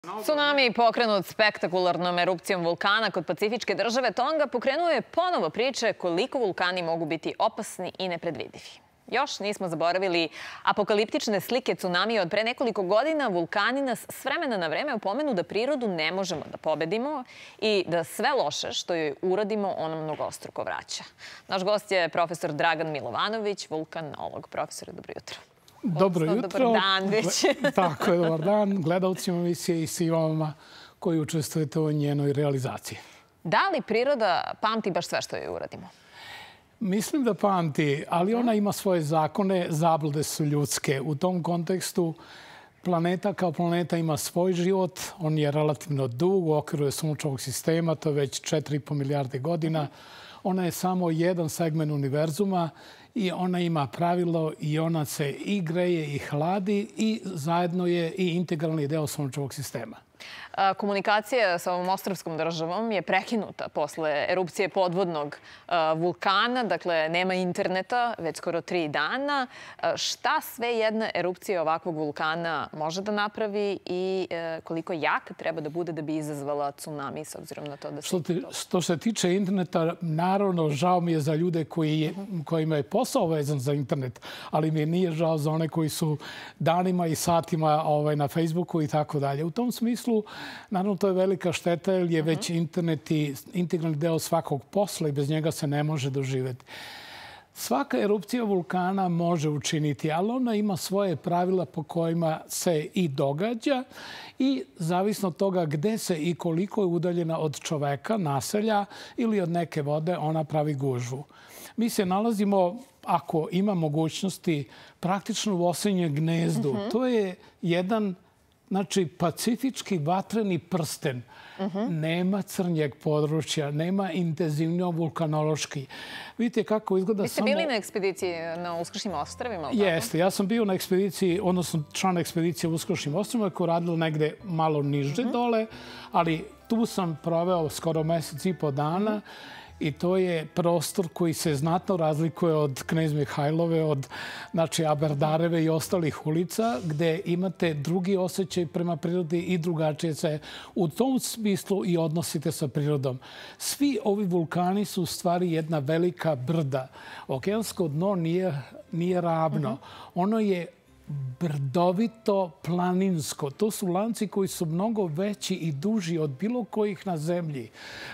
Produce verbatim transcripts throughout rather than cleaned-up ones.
Tsunami pokrenut spektakularnom erupcijom vulkana kod pacifičke države Tonga pokrenuo je ponovo priče koliko vulkani mogu biti opasni i nepredvidivi. Još nismo zaboravili apokaliptične slike tsunamija od pre nekoliko godina. Vulkani nas s vremena na vreme opomenu da prirodu ne možemo da pobedimo i da sve loše što joj uradimo ona mnogostruko vraća. Naš gost je profesor Dragan Milovanović, vulkanolog. Profesore, dobro jutro. Dobro jutro. Dobar dan već. Tako je, dobar dan gledalcima emisije i svima vama koji učestvujete u njenoj realizaciji. Da li priroda pamti baš sve što joj uradimo? Mislim da pamti, ali ona ima svoje zakone, zablude su ljudske. U tom kontekstu planeta kao planeta ima svoj život, on je relativno dug, u okviru je sunčevog sistema, to je već četiri i po milijarde godina. Ona je samo jedan segment univerzuma i ona ima pravilo i ona se i greje i hladi i zajedno je i integralni deo sunčevog sistema. Komunikacija sa ovom ostrvskom državom je prekinuta posle erupcije podvodnog vulkana. Dakle, nema interneta već skoro tri dana. Šta sve jedna erupcija ovakvog vulkana može da napravi i koliko jak treba da bude da bi izazvala tsunami s obzirom na to da se... Što se tiče interneta, naravno, žao mi je za ljude kojima je posao vezan za internet, ali mi nije žao za one koji su danima i satima na Facebooku i tako dalje. U tom smislu, naravno, to je velika šteta jer je već internet i integralni deo svakog posla i bez njega se ne može doživjeti. Svaka erupcija vulkana može učiniti, ali ona ima svoje pravila po kojima se i događa i zavisno od toga gde se i koliko je udaljena od čoveka, naselja ili od neke vode, ona pravi gužvu. Mi se nalazimo, ako ima mogućnosti, praktično u osenjem gnezdu. To je jedan Znači, pacifički vatreni prsten. Nema crnjeg područja, nema intenzivno vulkanološki. Vidite kako izgleda samo... Vi ste bili na ekspediciji na Uskršnjim ostrvima? Jeste. Ja sam bio na ekspediciji, odnosno član ekspedicije u Uskršnjim ostrvima koja je radila negde malo niže dole, ali tu sam proveo skoro mesec i po dana. I to je prostor koji se znatno razlikuje od Knez Mihajlove, od Aberdareve i ostalih ulica, gde imate drugi osjećaj prema prirodi i drugačije se u tom smislu i odnosite sa prirodom. Svi ovi vulkani su u stvari jedna velika brda. Okeansko dno nije ravno. Ono je brdovito planinsko. To su lanci koji su mnogo veći i duži od bilo kojih na zemlji.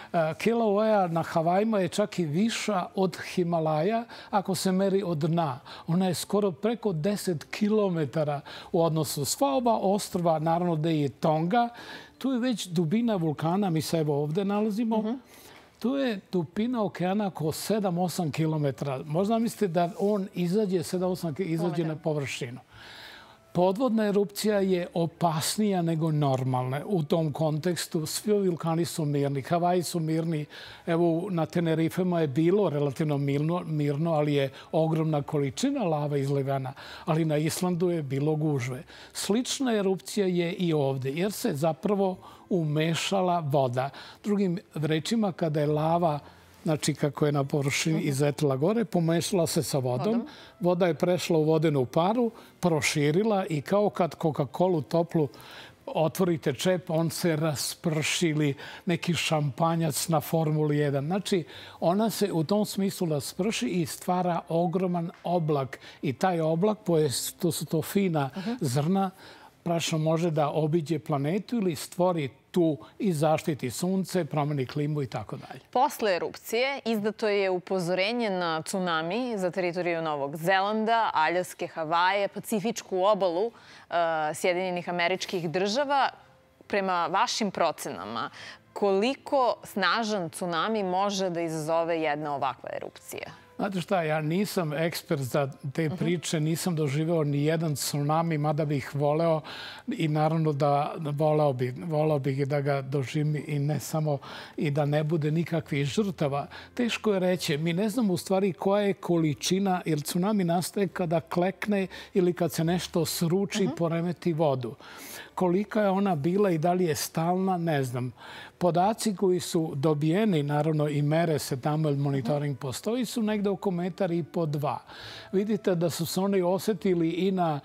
Kilauea na Havajima je čak i viša od Himalaja ako se meri od dna. Ona je skoro preko deset kilometara u odnosu. Sva oba ostrva, naravno da je Tonga, tu je već dubina vulkana, mi se evo ovde nalazimo, tu je dubina okeana oko sedam osam kilometara. Možda mislite da on izađe sedam osam kilometara, izađe na površinu. Podvodna erupcija je opasnija nego normalna. U tom kontekstu svi ovi vulkani su mirni. Havaji su mirni. Evo, na Tenerifema je bilo relativno mirno, ali je ogromna količina lava izlivena. Ali na Islandu je bilo gužve. Slična erupcija je i ovde, jer se zapravo umešala voda. Drugim rečima, kada je lava, znači kako je na površini izletila gore, pomešala se sa vodom. Voda je prešla u vodenu paru, proširila i kao kad Coca-Colu toplu otvorite čep, on se raspršili neki šampanjac na Formuli jedan. Znači, ona se u tom smislu rasprši i stvara ogroman oblak. I taj oblak, to su to fina zrna, prašno može da obiđe planetu ili stvori tu i zaštiti sunce, promeni klimu i tako dalje. Posle erupcije izdato je upozorenje na tsunami za teritoriju Novog Zelanda, Aljaske, Havaje, Pacifičku obalu Sjedinjenih Američkih Država. Prema vašim procenama, koliko snažan tsunami može da izazove jedna ovakva erupcija? Znate šta, ja nisam ekspert za te priče, nisam doživeo ni jedan tsunami, mada bih voleo i naravno da voleo bih, voleo bih da ga doživim i ne samo i da ne bude nikakvih žrtava. Teško je reći, mi ne znamo u stvari koja je količina, jer tsunami nastaje kada klekne ili kad se nešto sruči i poremeti vodu. Kolika je ona bila i da li je stalna, ne znam. Podaci koji su dobijeni, naravno i mere se tamo, monitoring postoji, su negde oko metar i po dva. Vidite da su se oni osetili i na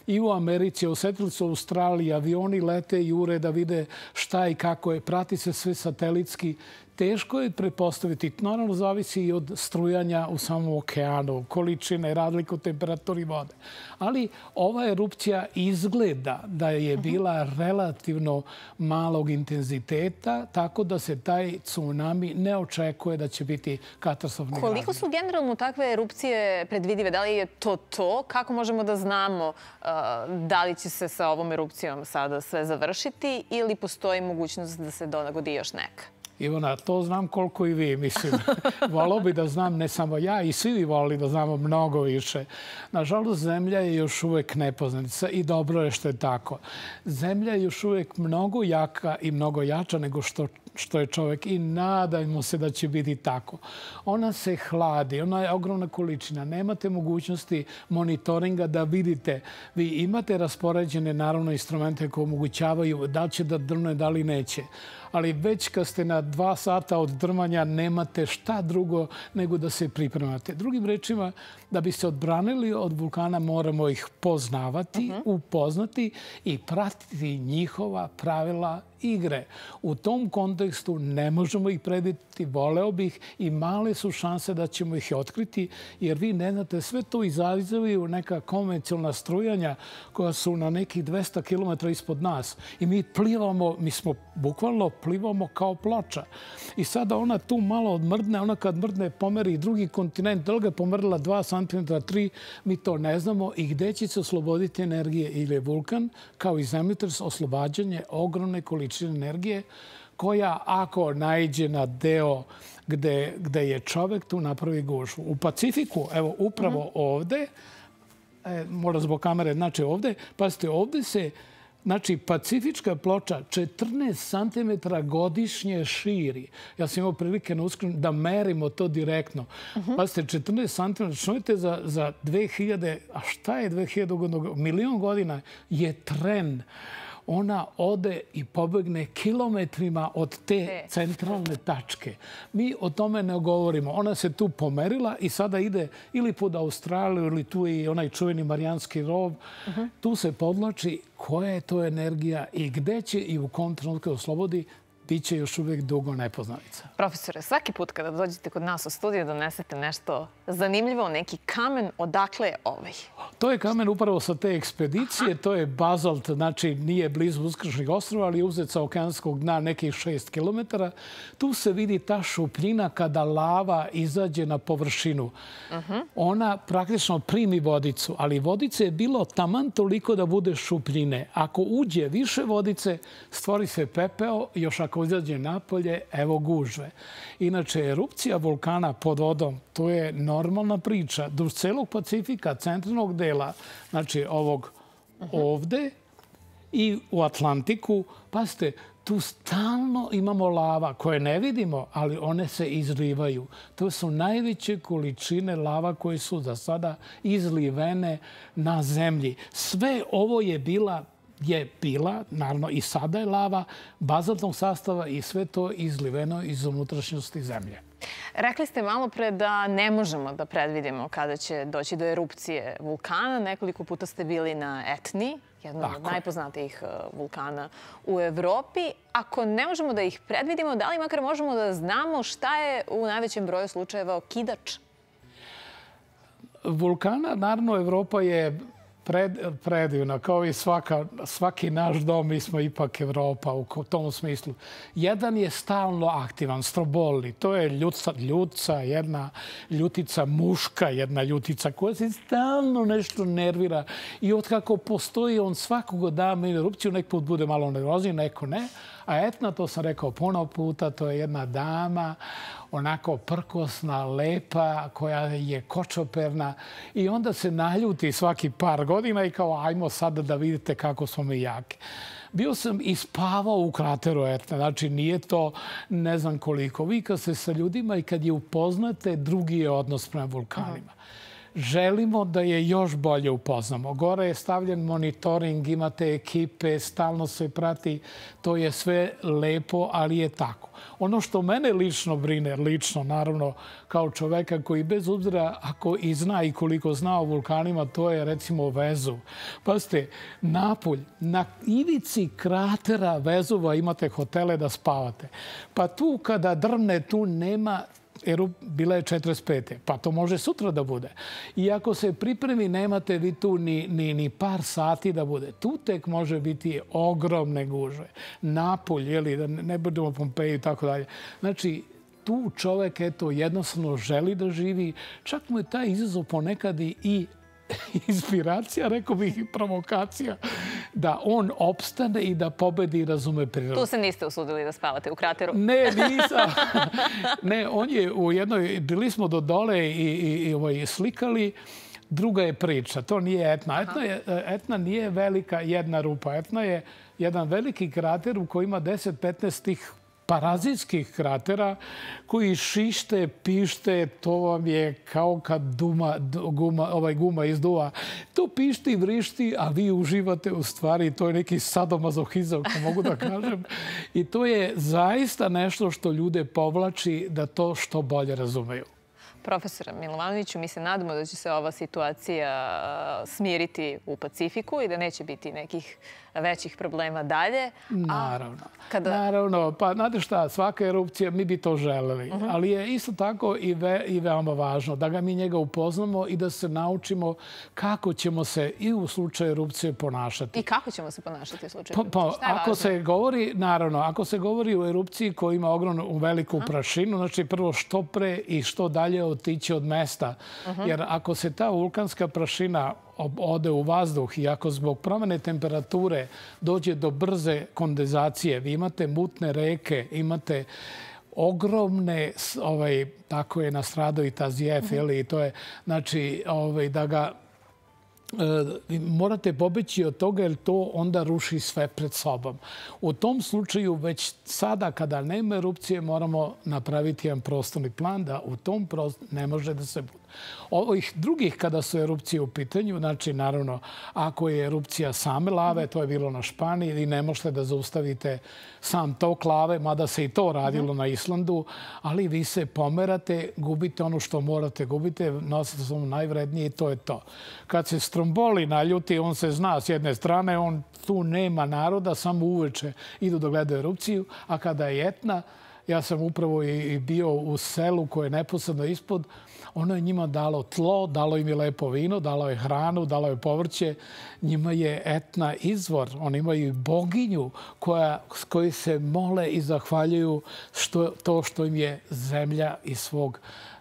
i u Americi, osetili su u Australiji, avioni lete i jure da vide šta i kako je. Prati se sve satelitski. Teško je pretpostaviti. Naravno, zavisi i od strujanja u samom okeanu, količine, razliku temperaturi vode. Ali ova erupcija izgleda da je bila relativno malog intenziteta, tako da se taj tsunami ne očekuje da će biti katastrofni. Koliko su generalno takve erupcije predvidive? Da li je to to? Kako možemo da znamo da li će se sa ovom erupcijom sada sve završiti ili postoji mogućnost da se dogodi još neka? Ivana, to znam koliko i vi, mislim. Volao bi da znam, ne samo ja, i svi bi volili da znamo mnogo više. Nažalost, zemlja je još uvek nepoznanica i dobro je što je tako. Zemlja je još uvek mnogo jaka i mnogo jača nego što što je čovjek i nadajmo se da će biti tako. Ona se hladi, ona je ogromna količina. Nemate mogućnosti monitoringa da vidite. Vi imate raspoređene, naravno, instrumente koje omogućavaju da li će da drne, da li neće. Ali već kad ste na dva sata od drmanja, nemate šta drugo nego da se pripremate. Drugim rečima, da bi se odbranili od vulkana, moramo ih poznavati, upoznati i pratiti njihova pravila igre. U tom kontekstu ne možemo ih predvidjeti, voleo bih i male su šanse da ćemo ih otkriti, jer vi ne znate, sve to izazivaju neka konvencionalna strujanja koja su na nekih dvesta kilometara ispod nas. I mi plivamo, mi smo bukvalno plivamo kao ploča. I sada ona tu malo odmrdne, ona kad mrdne pomeri drugi kontinent, da li ga je pomerila dva santimetra, tri, mi to ne znamo. I gde će se osloboditi energije? Ili je vulkan, kao i zemljotres, oslobađanje ogromne količine energije koja, ako naiđe na deo gde, gde je čovek, tu napravi gužvu. U Pacifiku, evo, upravo ovde, e, mora zbog kamere, znači ovde, pazite, ovde se, znači, pacifička ploča četrnaest santimetara godišnje širi. Ja sam imao prilike na Uskrsnu da merimo to direktno. Pazite, četrnaest santimetara, čujete za, za dve hiljade, a šta je dve hiljade godina? Milion godina je tren. Ona ode i pobegne kilometrima od te centralne tačke. Mi o tome ne govorimo. Ona se tu pomerila i sada ide ili pod Australiju ili tu je i onaj čuveni Marijanski rov. Tu se podlači koja je to energija i gde će i u kom trenutku oslobodi, bit će još uvijek dugo nepoznanica. Profesore, svaki put kada dođete kod nas u studiju donesete nešto zanimljivo, neki kamen, odakle je ovaj? To je kamen upravo sa te ekspedicije. To je bazalt, znači nije blizu Uskršnjih ostrva, ali je uzet sa okeanskog dna nekih šest kilometara. Tu se vidi ta šupljina kada lava izađe na površinu. Ona praktično primi vodicu, ali vodice je bilo taman toliko da bude šupljine. Ako uđe više vodice, stvori se pepeo, još ako Ako izađe napolje, evo gužve. Inače, erupcija vulkana pod vodom, to je normalna priča. Duž celog Pacifika, centralnog dela, znači ovog ovde i u Atlantiku, pazite, tu stalno imamo lava koje ne vidimo, ali one se izlivaju. To su najveće količine lava koje su za sada izlivene na zemlji. Sve ovo je bila je bila, naravno i sada je lava, bazaltnog sastava i sve to izliveno iz unutrašnjosti zemlje. Rekli ste malo pre da ne možemo da predvidimo kada će doći do erupcije vulkana. Nekoliko puta ste bili na Etni, jednom od najpoznatijih vulkana u Evropi. Ako ne možemo da ih predvidimo, da li makar možemo da znamo šta je u najvećem broju slučajeva okidač? Vulkana, naravno, Evropa je Pred, predivno, kao i svaka, svaki naš dom, mi smo ipak Evropa u tom smislu. Jedan je stalno aktivan, Stromboli. To je ljuca, ljuca, jedna ljutica muška, jedna ljutica koja se stalno nešto nervira. I otkako postoji, on svakog dana erupciju, nek put bude malo nervozni, neko ne. A Etna, to sam rekao puno puta, to je jedna dama, onako prkosna, lepa, koja je kočoperna i onda se naljuti svaki par godina i kao ajmo sada da vidite kako smo mi jaki. Bio sam i spavao u krateru Etne, znači nije to ne znam koliko. Vi kad ste sa ljudima i kad je upoznate, drugi je odnos prema vulkanima. želimo da je još bolje upoznamo. Gore je stavljen monitoring, imate ekipe, stalno se prati. To je sve lepo, ali je tako. Ono što mene lično brine, lično, naravno, kao čoveka koji bez obzira ako i zna i koliko zna o vulkanima, to je recimo Vezuv. Pazite, Napulj, na ivici kratera Vezuva imate hotele da spavate. Pa tu kada drvne, tu nema... Bila je četrdeset pete. Pa to može sutra da bude. I ako se pripremi, nemate vi tu ni, ni, ni par sati da bude. Tu tek može biti ogromne gužve. Napolj, jeli, da ne budemo Pompeji i tako dalje. Znači, tu čovek, eto, jednostavno želi da živi. Čak mu je taj izazov ponekad i inspiracija, rekao bih, i provokacija, da on opstane i da pobedi i razume prirodu. Tu se niste usudili da spavate u krateru? Ne, nisam. Ne, on je u jednoj... Bili smo do dole i, i, i ovaj, slikali. Druga je priča. To nije Etna. Etna, je, Etna nije velika jedna rupa. Etna je jedan veliki krater u koji ima deset do petnaest tih parazitskih kratera koji šište, pište, to vam je kao kad duma, guma, ovaj guma izduva. To pišti, vrišti, a vi uživate u stvari. To je neki sadomazohizam, ako mogu da kažem. I to je zaista nešto što ljude povlači da to što bolje razumeju. Profesore Milovanoviću, mi se nadamo da će se ova situacija smiriti u Pacifiku i da neće biti nekih većih problema dalje. Naravno. Naravno. Pa, znate šta, svaka erupcija, mi bi to želeli. Ali je isto tako i, ve, i veoma važno da ga mi njega upoznamo i da se naučimo kako ćemo se i u slučaju erupcije ponašati. I kako ćemo se ponašati u slučaju pa, erupcije? pa, Šta je ako važno? se govori, naravno, ako se govori o erupciji koja ima ogromnu veliku Aha. prašinu, znači prvo što pre i što dalje otići od mesta. Aha. Jer ako se ta vulkanska prašina ode u vazduh i ako zbog promene temperature dođe do brze kondenzacije, vi imate mutne reke, imate ogromne, ovaj, tako je nastradao i Tazijef, uh-huh. i to je, znači, ovaj, da ga e, morate pobeći od toga jer to onda ruši sve pred sobom. U tom slučaju već sada kada nema erupcije moramo napraviti jedan prostorni plan da u tom prostoru ne može da se bude. Ovih drugih kada su erupcije u pitanju, znači naravno ako je erupcija same lave, to je bilo na Španiji, vi ne možete da zaustavite sam tok lave, mada se i to radilo na Islandu, ali vi se pomerate, gubite ono što morate, gubite, nosite samo najvrednije i to je to. Kad se Stromboli naljuti, on se zna s jedne strane, on tu nema naroda, samo uveče idu da gledaju erupciju, a kada je Etna, ja sam upravo i bio u selu koje je neposredno ispod, ono je njima dalo tlo, dalo im je lepo vino, dalo je hranu, dalo je povrće. Njima je Etna izvor. Oni imaju boginju koja, s kojoj se mole i zahvaljuju što, to što im je zemlja iz svog,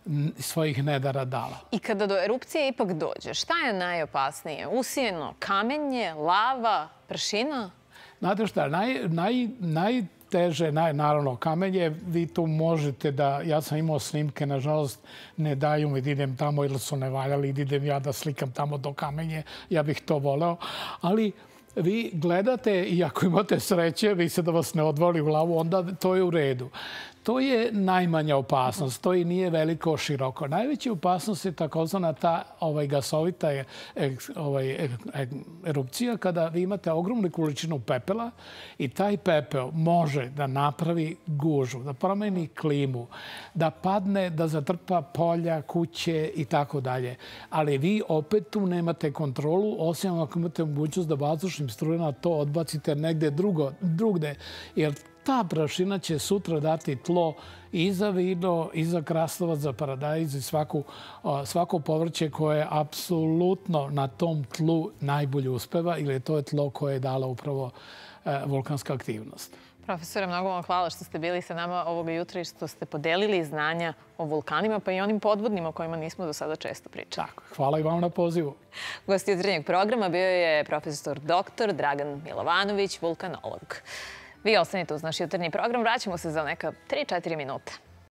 svojih nedara dala. I kada do erupcije ipak dođe, šta je najopasnije? Usijeno kamenje, lava, prašina? Znate šta, naj, naj, naj teže, naj, naravno, kamenje, vi tu možete da... Ja sam imao snimke, nažalost, ne daju mi da idem tamo ili su ne valjali, da idem ja da slikam tamo do kamenje. Ja bih to voleo. Ali vi gledate i ako imate sreće, vi se da vas ne odvoli u glavu, onda to je u redu. To je najmanja opasnost. To i nije veliko široko. Najveća opasnost je takozvana ta ovaj, gasovita je, ovaj, erupcija kada vi imate ogromnu količinu pepela i taj pepeo može da napravi gužu, da promeni klimu, da padne, da zatrpa polja, kuće i tako dalje. Ali vi opet tu nemate kontrolu, osim ako imate mogućnost da vazdušnim strujama to odbacite negde drugo, drugde. Jer ta prašina će sutra dati tlo i za vino, i za krastavac, za paradajz i svaku, svako povrće koje apsolutno na tom tlu najbolje uspeva ili to je tlo koje je dala upravo vulkanska aktivnost. Profesore, mnogo vam hvala što ste bili sa nama ovoga jutra i što ste podelili znanja o vulkanima, pa i onim podvodnima o kojima nismo do sada često pričali. Tako, hvala i vam na pozivu. Gost jutarnjeg programa bio je profesor doktor Dragan Milovanović, vulkanolog. Vi ostanite uz naš jutarnji program. Vraćamo se za neka tri do četiri minuta.